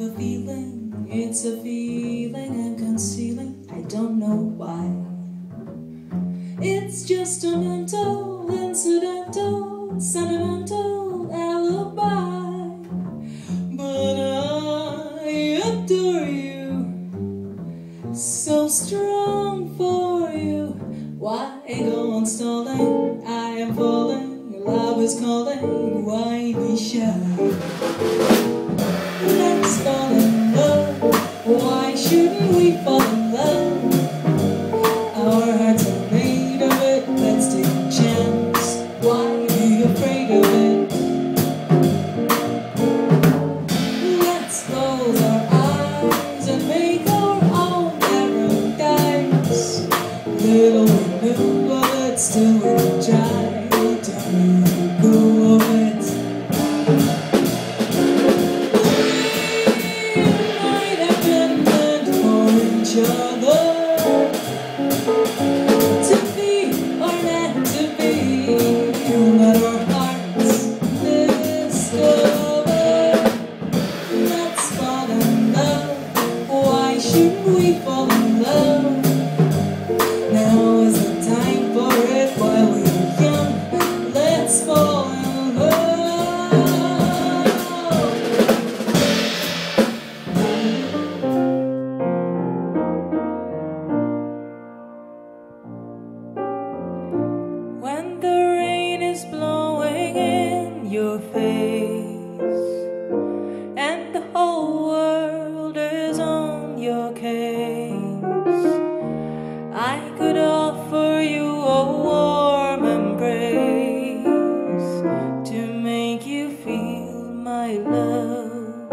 a feeling, it's a feeling I'm concealing, I don't know why. It's just a mental, incidental, sentimental alibi. But I adore you, so strong for you. Why go on stalling? I am falling, love is calling. Why be shy? Let's fall in love. Why shouldn't we fall in love? Our hearts are made of it. Let's take a chance. Why be afraid of it? Let's close our eyes and make our own paradise. Little we knew of it, still we can try to make go of it. We fall in love. Now is the time for it while we're young. Let's fall in love. When the rain is blowing in your face and the whole world is on your case, I could offer you a warm embrace to make you feel my love.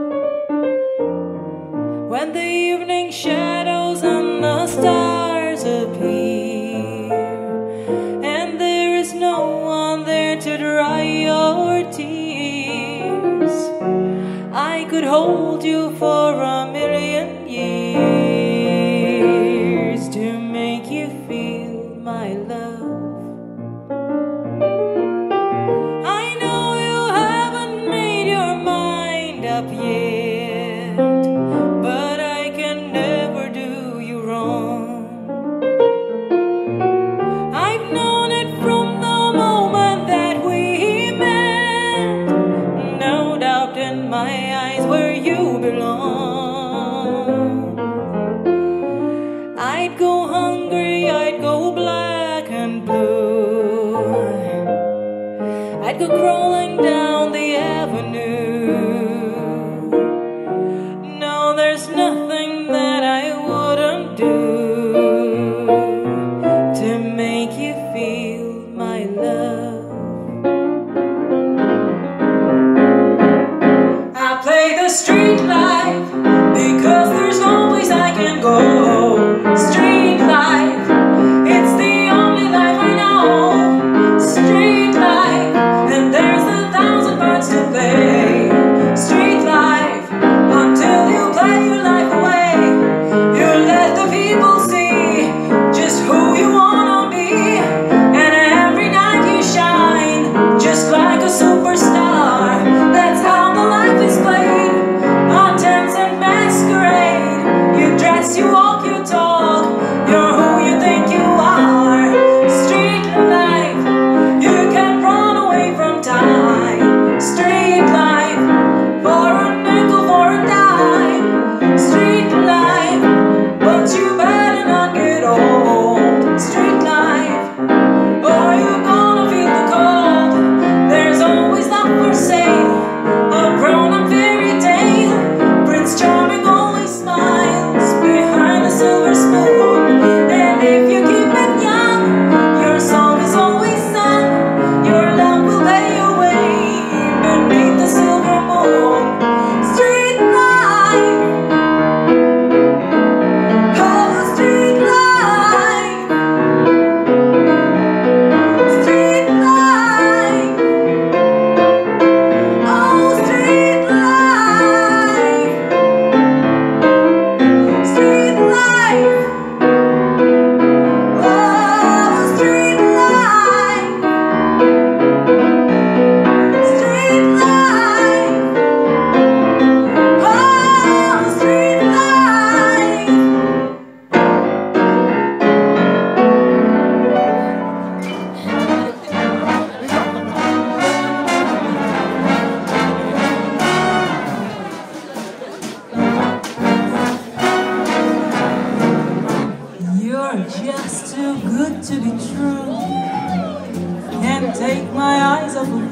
When the evening shadows and the stars appear and there is no one there to dry your tears, I could hold you for a million years to make you feel my love. I know you haven't made your mind up yet, but I can never do you wrong. I've known it from the moment that we met, no doubt in my eyes where you belong. I'd go hungry, I'd go black and blue, I'd go crawling down the avenue. No, there's nothing that I wouldn't do to make you feel my love. I play the street life because there's no place I can go. Street life, it's the only life I know. Street life, and there's 1,000 parts to play. Street life, until you play your life away, you let the people see just who you wanna be, and every night you shine just like a superstar. That's how the life is played, on dance and masquerade. You dress, you walk, you talk, you're who you think you are. Street life, you can run away from time. Street life, for a nickel, for a dime. Street life, but you better not get old. Street life, or you're gonna feel the cold. There's always love for sale, a grown-up fairy tale. Prince Charming always smiles behind the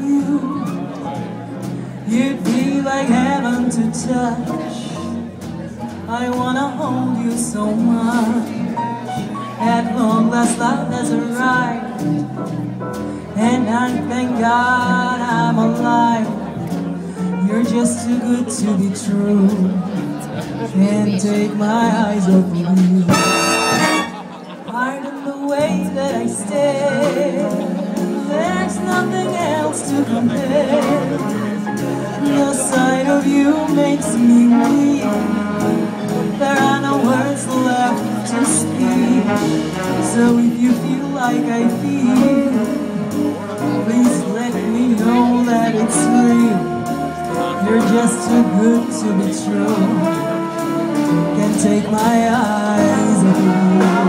you. You'd be like heaven to touch. I wanna hold you so much. At long last love has arrived, and I thank God I'm alive. You're just too good to be true. Can't take my eyes off of you. Pardon the way that I stare. There's nothing else to compare. The sight of you makes me weak. There are no words left to speak. So if you feel like I feel, please let me know that it's real. You're just too good to be true. Can't take my eyes off you.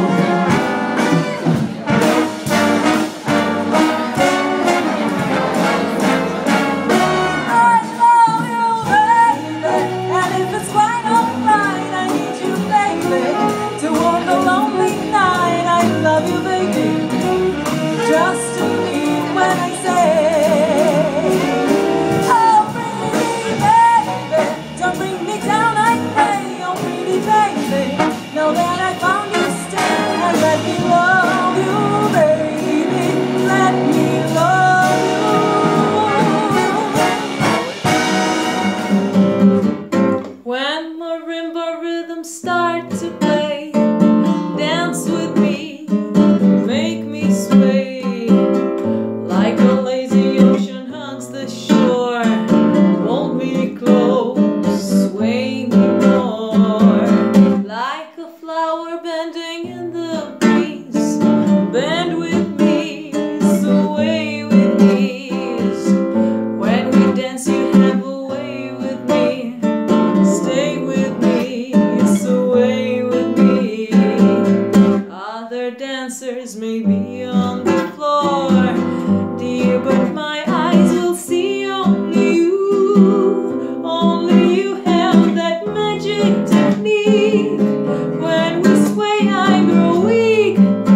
Dancers may be on the floor, dear, but my eyes will see only you. Only you have that magic technique. When we sway, I grow weak.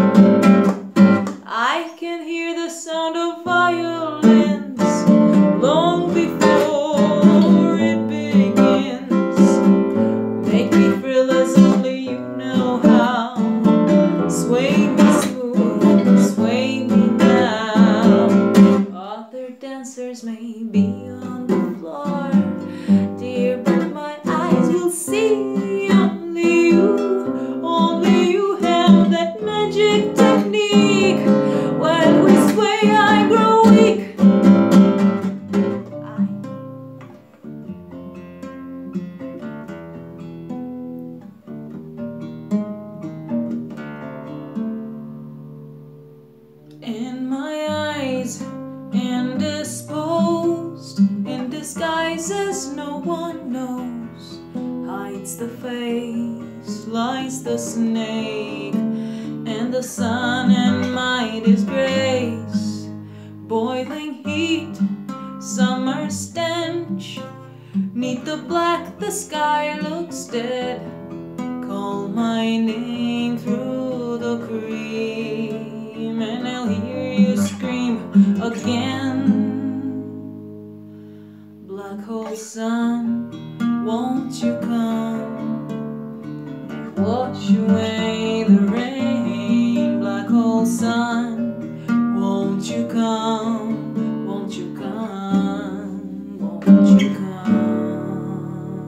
I can hear the sound of violins long before it begins. Make me thrill as only you know how. Sway me smooth, sway me now. Other dancers may be on the floor, dear, but my eyes will see only you. Only you have that magic technique. When we sway, I grow weak. In my eyes, indisposed, in disguises no one knows, hides the face, lies the snake, and the sun in my disgrace. Boiling heat, summer stench, 'neath the black the sky looks dead. Call my name through the cream, and I'll hear you scream again. Black hole sun, won't you come and wash away the rain? Black hole sun, won't you come? Won't you come? Won't you come?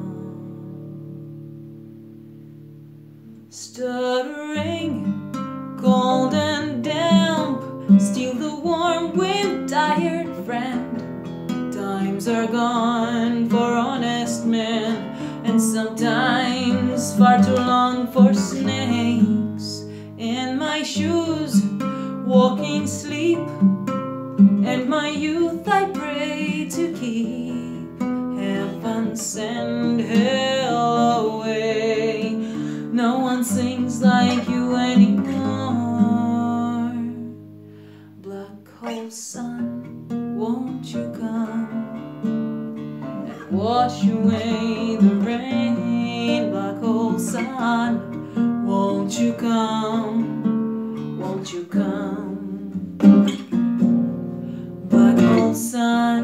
Stuttering, cold and damp, steal the warm wind, tired friend. Times are gone for honest men, and sometimes far too long for snakes. In my shoes, walking sleep, and my youth I pray to keep. Heaven send hell away. No one sings like you anymore. Black hole sun, won't you come and wash away the rain? Black hole sun, won't you come? Won't you come? Black hole sun,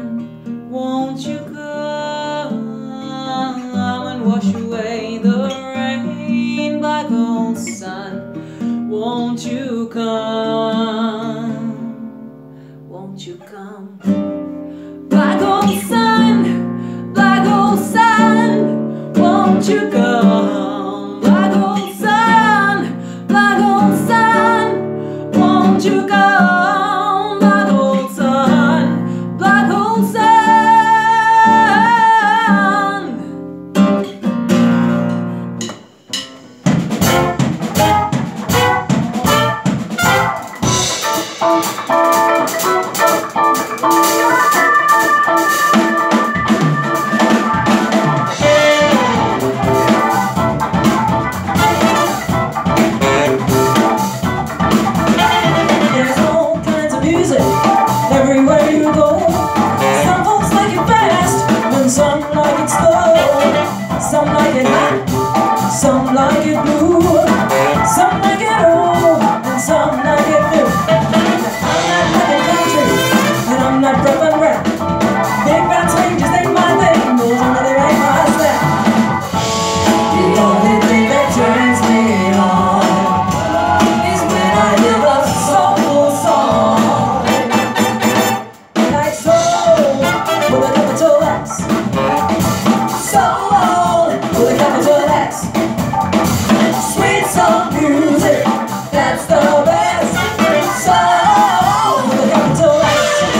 wash away the rain. Black old sun, won't you come? Won't you come? Black old sun, won't you come? Black old sun, won't you come? Black old sun, black old sun. Everywhere you go, some folks like it fast, and some like it slow. Some like it hot, some like it blue, some like it old, and some like it new. I'm not like a country, and I'm not rough and rap. Big bad changes ain't my thing, those are really ain't my step. The only thing that turns me on is when I hear a soulful song. With a capital S. Soul with a capital S. Sweet soul music, that's the best. Soul with a capital S.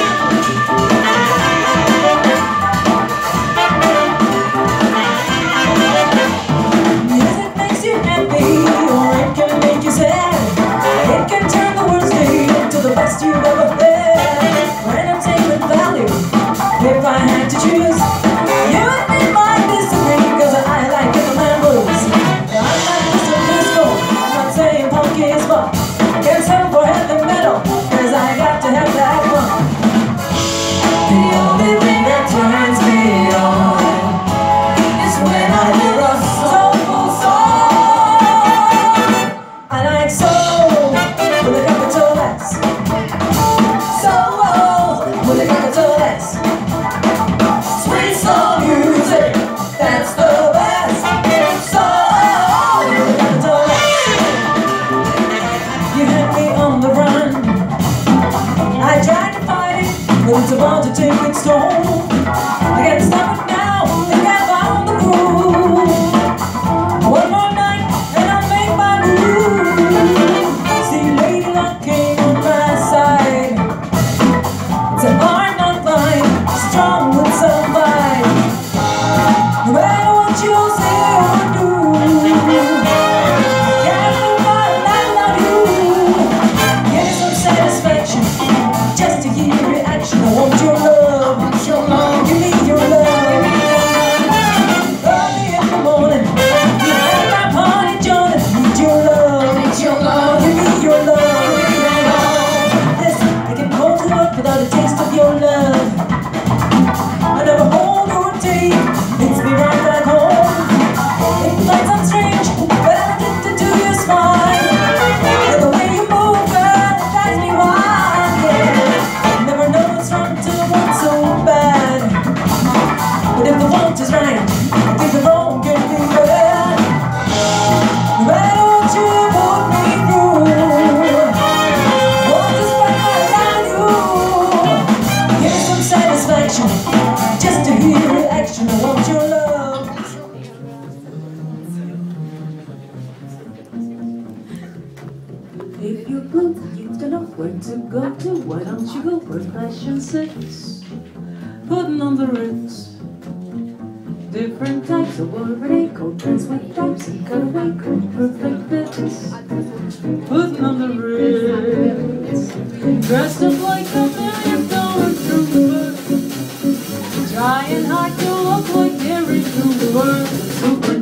Music makes you happy, or it can make you sad. It can turn the worst day into the best you've ever had. Entertainment value, if I had to choose, you and me might disagree, cause I like rhythm and blues. I'm not Mr. Disco, I'm not saying punk is fun. Can't settle for heavy metal, cause I got to have that fun. The only thing that turns me on is when I hear a soulful song. I like soul with a capital S. Soul with a capital S. Sweet soul music, that's the best. Soul with a capital S. You had me on the run, I tried to fight it, but it's about to take its toll. I can't stop it now, think I found the groove. One more night and I'll make my move. See, Lady Luck came on my side. It's a hard not blind, strong with some vibe. No matter what you say or do, can't move my life without you. Give me some satisfaction, just to hear your reaction. I want your love, give me your love. Early in the morning, you have my party joining. Need your love, give me your love. Listen, I can go to work without a taste of your love. I never hold or take, makes me right back home. It might sound strange, but I'm addicted to your smile. And the way you move, girl, it drives me wild, yeah. Never know what's wrong till the one's so bad. But if the want is right, I think the wrong can be bad. No matter what you put me through, won't just fight around you. Give me some satisfaction, just to hear your reaction. I want your love. If you're blue, you don't know where to go to. Why don't you go for fashion 6? Putting on the Ritz. Different types of overlay coat, pants with stripes and cutaway coat, perfect fits. Putting on the Ritz. Dressed up like a $1,000,000 trooper. Trying hard to look like Gary Cooper. Super